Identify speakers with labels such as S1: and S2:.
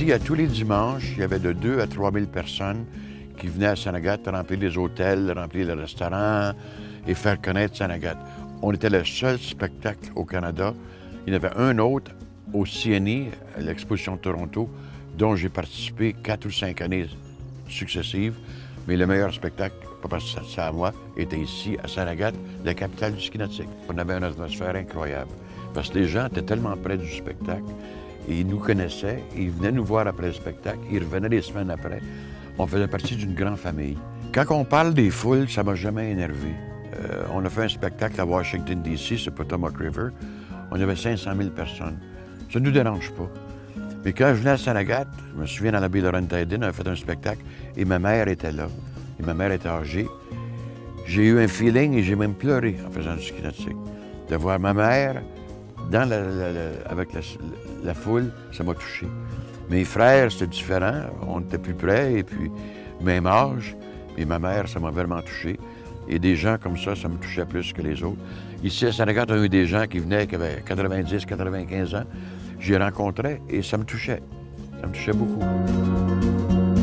S1: Ici, à tous les dimanches, il y avait de 2 à 3 000 personnes qui venaient à Sainte-Agathe remplir les hôtels, remplir les restaurants et faire connaître Sainte-Agathe. On était le seul spectacle au Canada. Il y en avait un autre au CNI, à l'Exposition de Toronto, dont j'ai participé 4 ou 5 années successives. Mais le meilleur spectacle, pas parce que c'est à moi, était ici, à Sainte-Agathe, la capitale du ski nautique. On avait une atmosphère incroyable. Parce que les gens étaient tellement près du spectacle, et ils nous connaissaient, ils venaient nous voir après le spectacle, ils revenaient des semaines après. On faisait partie d'une grande famille. Quand on parle des foules, ça m'a jamais énervé. On a fait un spectacle à Washington, D.C., sur Potomac River. On avait 500 000 personnes. Ça ne nous dérange pas. Mais quand je venais à Sainte-Agathe, je me souviens dans la baie de Laurentides, on a fait un spectacle et ma mère était là. Et ma mère était âgée. J'ai eu un feeling et j'ai même pleuré en faisant du ski nautique. De voir ma mère avec la foule, ça m'a touché. Mes frères, c'était différent. On était plus près et puis même âge. Mais ma mère, ça m'a vraiment touché. Et des gens comme ça me touchait plus que les autres. Ici, à Sainte-Agathe, on a eu des gens qui venaient, qui avaient 90, 95 ans. J'y rencontrais et ça me touchait. Ça me touchait beaucoup.